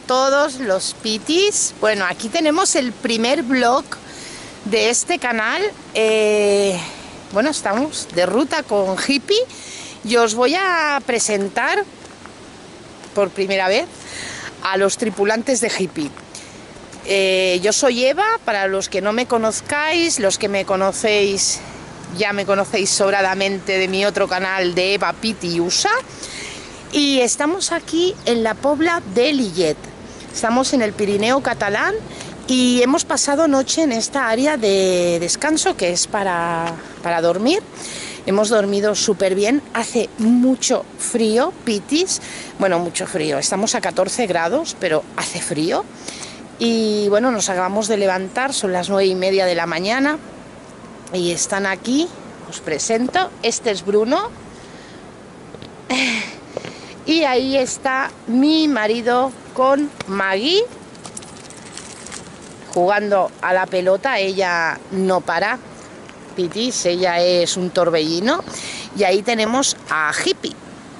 todos los pitis. Bueno, aquí tenemos el primer vlog de este canal. Bueno, estamos de ruta con Hippie y os voy a presentar por primera vez a los tripulantes de Hippie. Yo soy Eva, para los que no me conozcáis, los que me conocéis ya me conocéis sobradamente de mi otro canal de Eva Piti USA, y estamos aquí en la Pobla de Lillet. Estamos en el Pirineo catalán y hemos pasado noche en esta área de descanso que es para dormir. Hemos dormido súper bien, hace mucho frío, pitis, bueno, mucho frío, estamos a 14 grados, pero hace frío. Y bueno, nos acabamos de levantar, son las 9:30 de la mañana y están aquí, os presento, este es Bruno y ahí está mi marido con Maggie jugando a la pelota. Ella no para, pitis, ella es un torbellino. Y ahí tenemos a Hippie.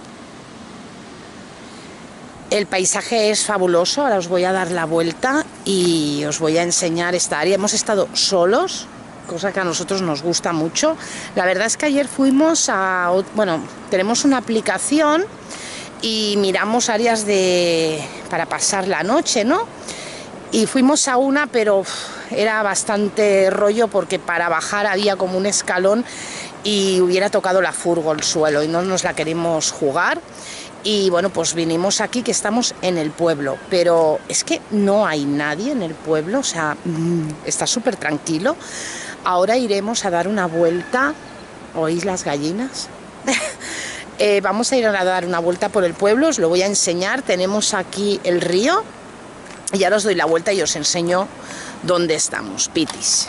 El paisaje es fabuloso, ahora os voy a dar la vuelta y os voy a enseñar esta área. Hemos estado solos, cosa que a nosotros nos gusta mucho. La verdad es que ayer fuimos a... Bueno, tenemos una aplicación y miramos áreas para pasar la noche, ¿no? Y fuimos a una, pero era bastante rollo porque para bajar había como un escalón y hubiera tocado la furgo el suelo y no nos la queremos jugar. Y bueno, pues vinimos aquí, que estamos en el pueblo, pero es que no hay nadie en el pueblo, o sea, está súper tranquilo. Ahora iremos a dar una vuelta. ¿Oís las gallinas? Vamos a ir a dar una vuelta por el pueblo, os lo voy a enseñar. Tenemos aquí el río y ahora os doy la vuelta y os enseño dónde estamos, pitis.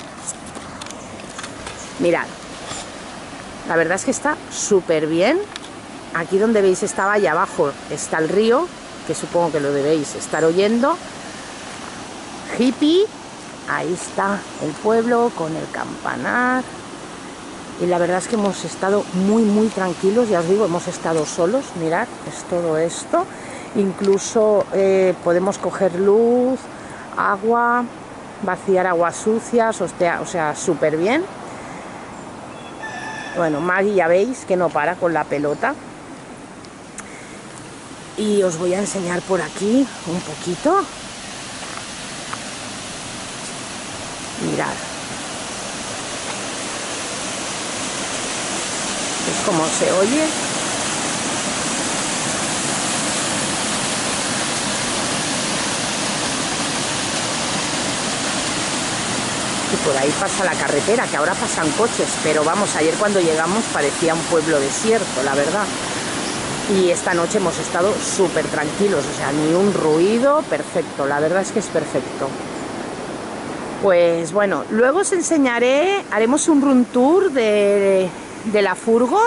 Mirad, la verdad es que está súper bien. Aquí donde veis estaba, allá abajo está el río, que supongo que lo debéis estar oyendo. Hippie, ahí está el pueblo con el campanar. Y la verdad es que hemos estado muy tranquilos, ya os digo, hemos estado solos. Mirad, es todo esto. Incluso podemos coger luz, agua, vaciar aguas sucias, o sea, súper bien. Bueno, Maggie ya veis que no para con la pelota. Y os voy a enseñar por aquí un poquito. Mirad. ¿Es como se oye? Y por ahí pasa la carretera, que ahora pasan coches, pero vamos, ayer cuando llegamos parecía un pueblo desierto, la verdad. Y esta noche hemos estado súper tranquilos, o sea, ni un ruido, perfecto, la verdad es que es perfecto. Pues bueno, luego os enseñaré, haremos un room tour de la furgo.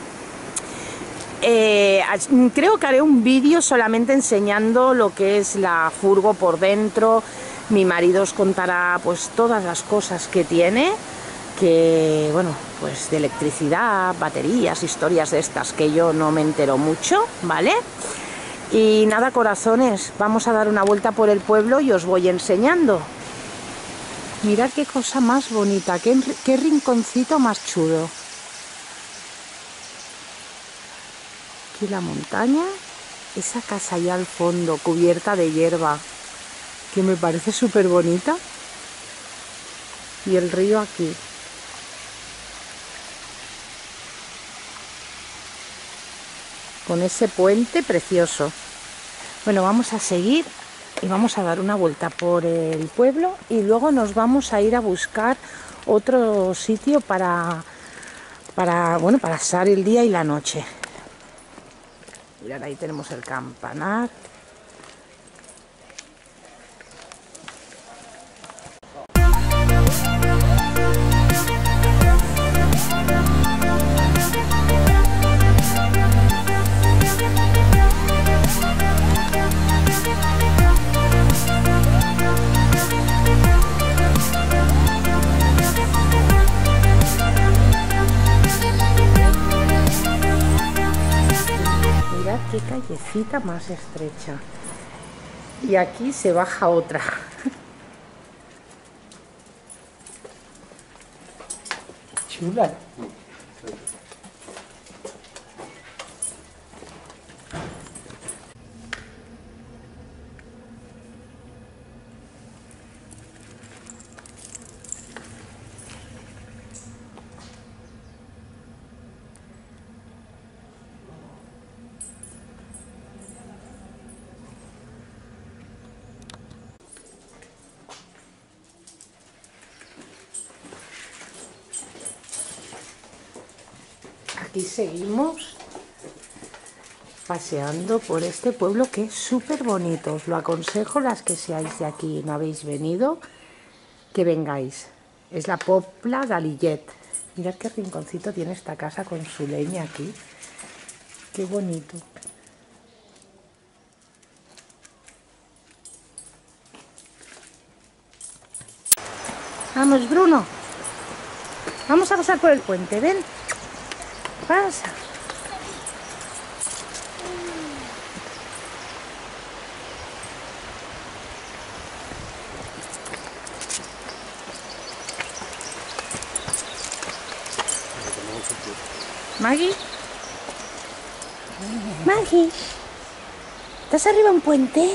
Creo que haré un vídeo solamente enseñando lo que es la furgo por dentro. Mi marido os contará pues todas las cosas que tiene, que bueno, pues de electricidad, baterías, historias de estas que yo no me entero mucho, ¿vale? Y nada, corazones, vamos a dar una vuelta por el pueblo y os voy enseñando. Mirad qué cosa más bonita, qué rinconcito más chulo. Aquí la montaña, esa casa allá al fondo, cubierta de hierba, que me parece súper bonita. Y el río aquí. Con ese puente precioso. Bueno, vamos a seguir y vamos a dar una vuelta por el pueblo y luego nos vamos a ir a buscar otro sitio para pasar el día y la noche. Mirad, ahí tenemos el campanar. Qué callecita más estrecha. y aquí se baja otra. Chula. Aquí seguimos paseando por este pueblo que es súper bonito. Os lo aconsejo, las que seáis de aquí y no habéis venido, que vengáis. Es la Pobla de Lillet. Mirad qué rinconcito tiene esta casa con su leña aquí. Qué bonito. Vamos, Bruno. Vamos a pasar por el puente, ven. Pasa. Maggie. Maggie. ¿Estás arriba de un puente?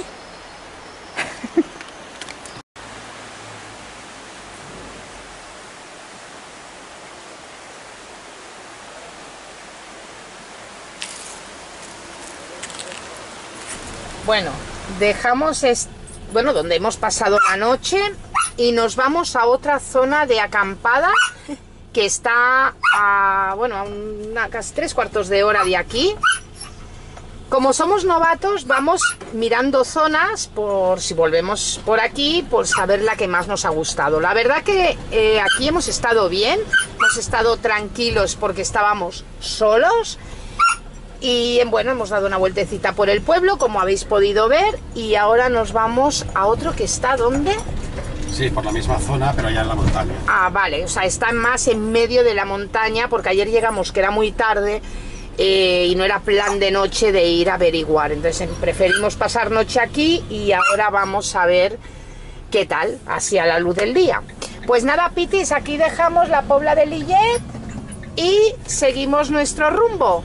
Bueno, dejamos donde hemos pasado la noche y nos vamos a otra zona de acampada que está a casi 3/4 de hora de aquí. Como somos novatos, vamos mirando zonas por si volvemos por aquí, por saber la que más nos ha gustado. La verdad que aquí hemos estado bien, hemos estado tranquilos porque estábamos solos. Y bueno, hemos dado una vueltecita por el pueblo, como habéis podido ver, y ahora nos vamos a otro que está, ¿dónde? Sí, por la misma zona, pero ya en la montaña. Ah, vale, o sea, está más en medio de la montaña, porque ayer llegamos que era muy tarde y no era plan de noche de ir a averiguar. Entonces preferimos pasar noche aquí y ahora vamos a ver qué tal, hacia la luz del día. Pues nada, Pitis, aquí dejamos la Pobla de Lillet y seguimos nuestro rumbo.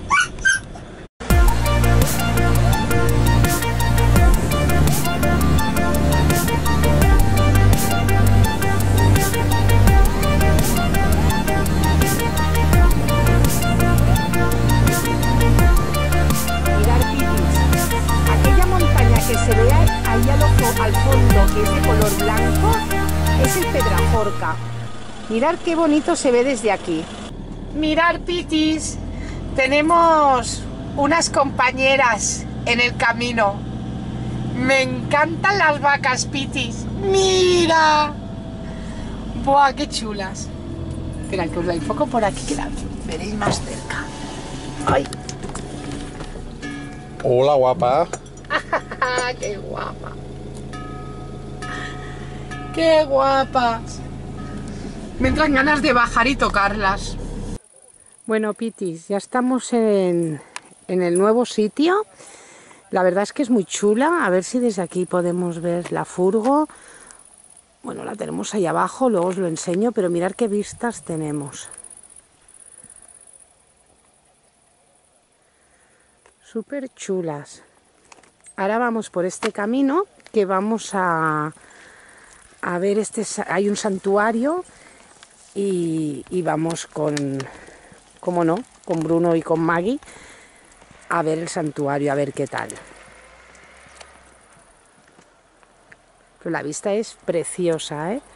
Al fondo, que es de color blanco, es el Pedraforca. Mirad qué bonito se ve desde aquí. Mirad, Pitis, tenemos unas compañeras en el camino. Me encantan las vacas, Pitis. ¡Mira! ¡Buah, qué chulas! Espera, que os la enfoco por aquí, que la veréis más cerca. ¡Ay! Hola, guapa. ¡Qué guapa! ¡Qué guapas! Me entran ganas de bajar y tocarlas. Bueno, Pitis, ya estamos en el nuevo sitio. La verdad es que es muy chula. A ver si desde aquí podemos ver la furgo. Bueno, la tenemos ahí abajo, luego os lo enseño, pero mirad qué vistas tenemos. Súper chulas. Ahora vamos por este camino que vamos a ver, hay un santuario y vamos como no, con Bruno y con Maggie a ver el santuario, a ver qué tal. Pero la vista es preciosa, ¿eh?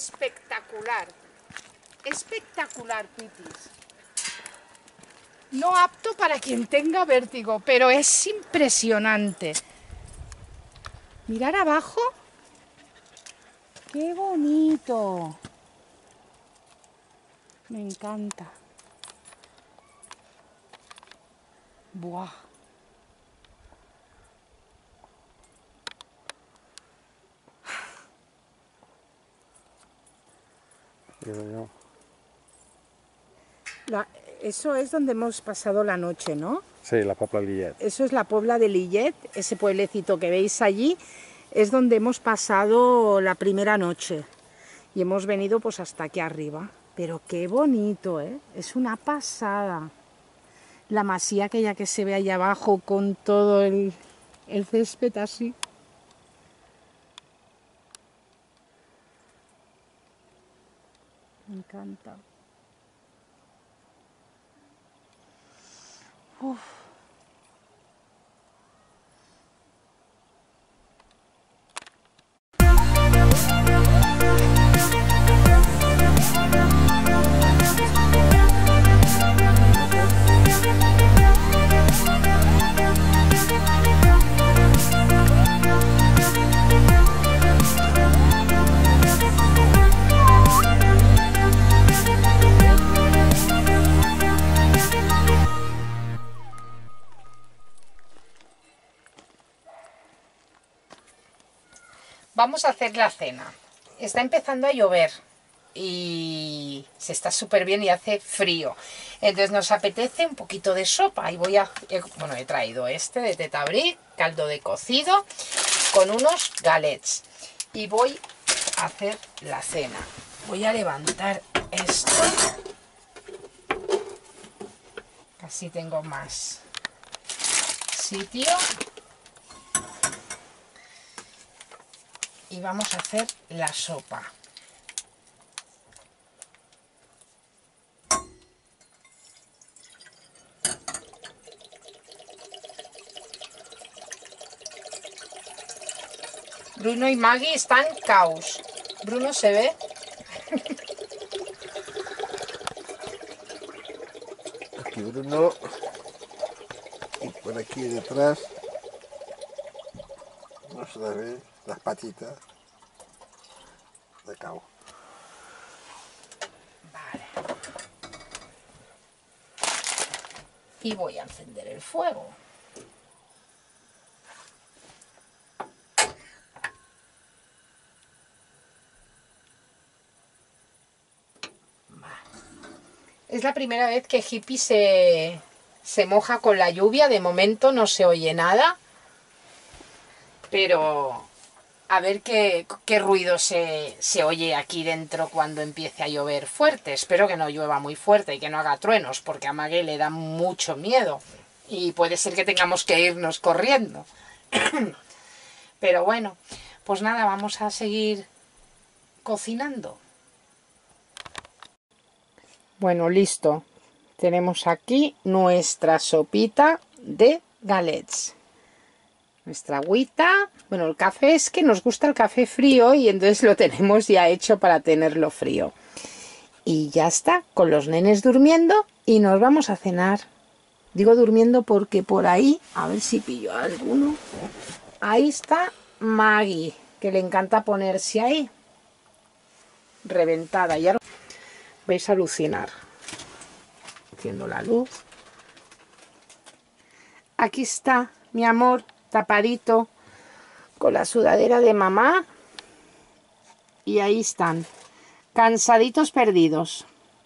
espectacular. Espectacular, Pitis. No apto para quien tenga vértigo, pero es impresionante. Mirar abajo. ¡Qué bonito! Me encanta. ¡Buah! Eso es donde hemos pasado la noche, ¿no? Sí, la Pobla de Lillet. Eso es la Pobla de Lillet, ese pueblecito que veis allí, es donde hemos pasado la primera noche. Y hemos venido pues hasta aquí arriba. Pero qué bonito, ¿eh? Es una pasada. La masía aquella que se ve ahí abajo con todo el césped así. Me encanta. Uf. Vamos a hacer la cena. Está empezando a llover y se está súper bien y hace frío. Entonces nos apetece un poquito de sopa y bueno, he traído este de Tetabrí, caldo de cocido con unos galets. Y voy a hacer la cena. Voy a levantar esto. Así tengo más sitio. Y vamos a hacer la sopa. Bruno y Maggie están caos. Bruno se ve. Aquí Bruno. Y por aquí detrás. No se ve las patitas de cabo. Vale. Y voy a encender el fuego. Es la primera vez que Hippie se moja con la lluvia. De momento no se oye nada. Pero a ver qué ruido se oye aquí dentro cuando empiece a llover fuerte. Espero que no llueva muy fuerte y que no haga truenos, porque a Maggie le da mucho miedo. Y puede ser que tengamos que irnos corriendo. Pero bueno, pues nada, vamos a seguir cocinando. Bueno, listo. Tenemos aquí nuestra sopita de galets. Nuestra agüita. Bueno, el café es que nos gusta el café frío y entonces lo tenemos ya hecho para tenerlo frío. Y ya está, con los nenes durmiendo y nos vamos a cenar. Digo durmiendo porque por ahí, a ver si pillo a alguno. Ahí está Maggie, que le encanta ponerse ahí. Reventada, ya vais a alucinar. Haciendo la luz. Aquí está mi amor, tapadito, con la sudadera de mamá. Y ahí están, cansaditos perdidos.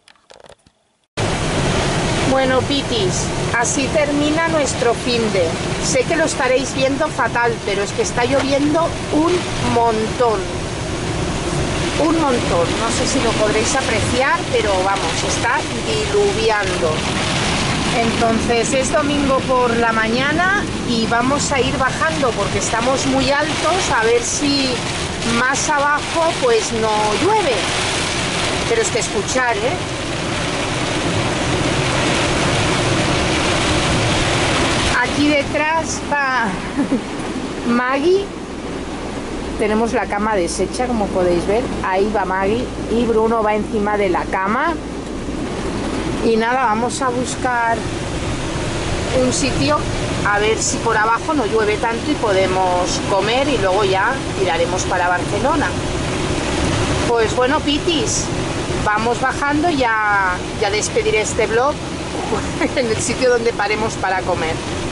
Bueno, pitis, así termina nuestro finde. Sé que lo estaréis viendo fatal, pero es que está lloviendo un montón. Un montón, no sé si lo podréis apreciar, pero vamos, está diluviando. Entonces es domingo por la mañana y vamos a ir bajando porque estamos muy altos, a ver si más abajo pues no llueve. Pero es que escuchar, ¿eh? Aquí detrás va Maggie tenemos la cama deshecha, como podéis ver. Ahí va Maggie y Bruno va encima de la cama. Y nada, vamos a buscar un sitio a ver si por abajo no llueve tanto y podemos comer y luego ya tiraremos para Barcelona. Pues bueno, pitis, vamos bajando y ya despediré este vlog en el sitio donde paremos para comer.